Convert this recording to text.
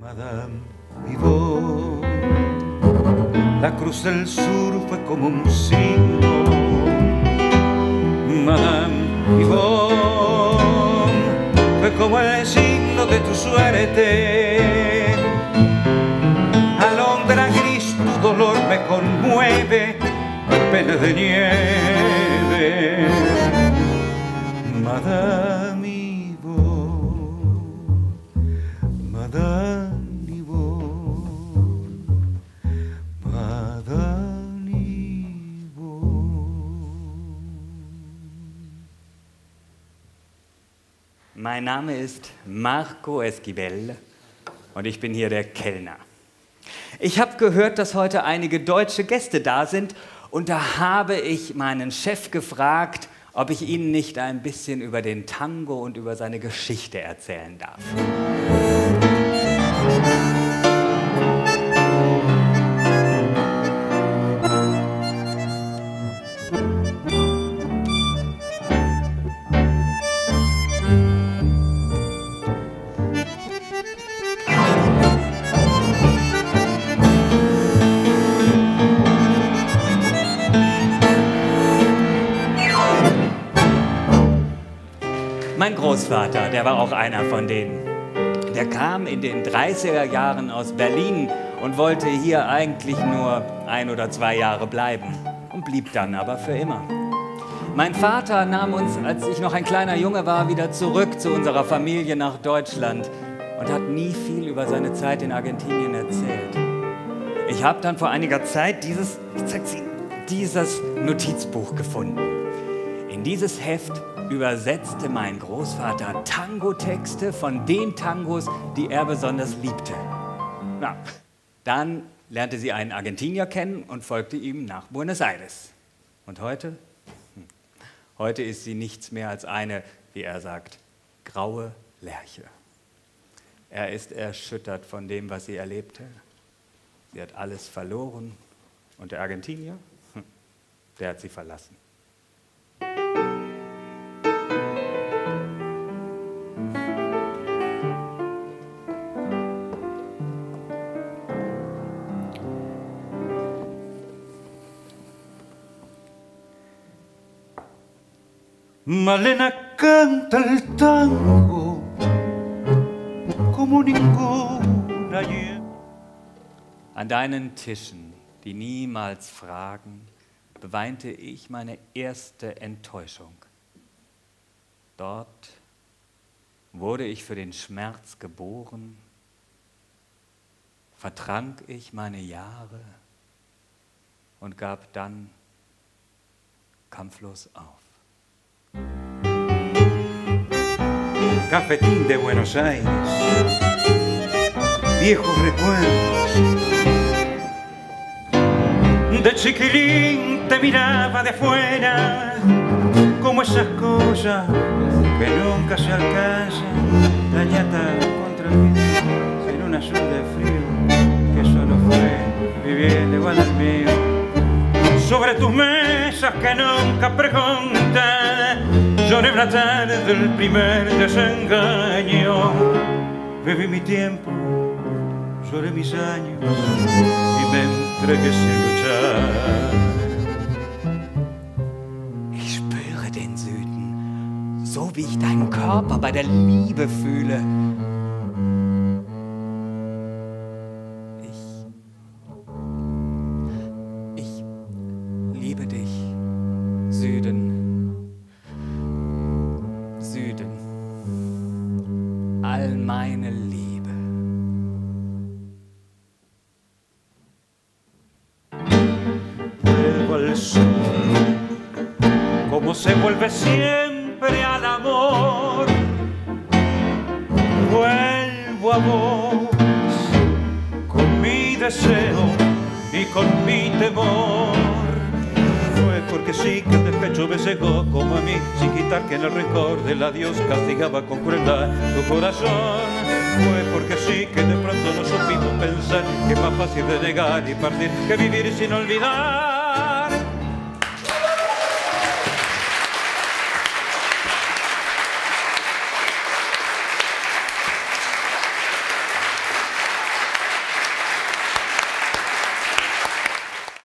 Madame Yvonne, la cruz del sur fue como un signo. Madame Yvonne, fue como el signo de tu suerte. Alondra gris, tu dolor me conmueve, pena de nieve. Madame Yvonne, Madame Yvonne, Madame Yvonne. Mein Name ist Marco Esquivel und ich bin hier der Kellner. Ich habe gehört, dass heute einige deutsche Gäste da sind und da habe ich meinen Chef gefragt, ob ich Ihnen nicht ein bisschen über den Tango und über seine Geschichte erzählen darf. Mein Großvater, der war auch einer von denen. Der kam in den 30er Jahren aus Berlin und wollte hier eigentlich nur 1 oder 2 Jahre bleiben und blieb dann aber für immer. Mein Vater nahm uns, als ich noch ein kleiner Junge war, wieder zurück zu unserer Familie nach Deutschland und hat nie viel über seine Zeit in Argentinien erzählt. Ich habe dann vor einiger Zeit dieses Notizbuch gefunden. In dieses Heft übersetzte mein Großvater Tango-Texte von den Tangos, die er besonders liebte. Na, dann lernte sie einen Argentinier kennen und folgte ihm nach Buenos Aires. Und heute? Heute ist sie nichts mehr als eine, wie er sagt, graue Lerche. Er ist erschüttert von dem, was sie erlebte. Sie hat alles verloren. Und der Argentinier, der hat sie verlassen. Malena canta el tango como ninguna ayer. An deinen Tischen, die niemals fragen, beweinte ich meine erste Enttäuschung. Dort wurde ich für den Schmerz geboren, vertrank ich meine Jahre und gab dann kampflos auf. Cafetín de Buenos Aires, viejos recuerdos. De chiquilín te miraba de afuera, como esas cosas que nunca se alcanzan. La ñata contra el viento, sin un azul de frío, que solo fue viviendo igual al mío. Sobre tus mesas que nunca preguntan, lloré una tarde del primer desengaño. Bebí mi tiempo, lloré mis años y me entregué sin luchar. Ich spüre den Süden, so wie ich deinen Körper bei der Liebe fühle. Ich liebe dich, Süden. Süden, all meine Liebe. Vuelvo al sur, como se vuelve siempre al amor. Vuelvo a vos, con mi deseo y con mi temor. Fue porque sí que el despecho me cegó como a mí, sin quitar que en el rencor del adiós castigaba con crueldad tu corazón. Fue porque sí que de pronto no supimos pensar que es más fácil de negar y partir que vivir sin olvidar.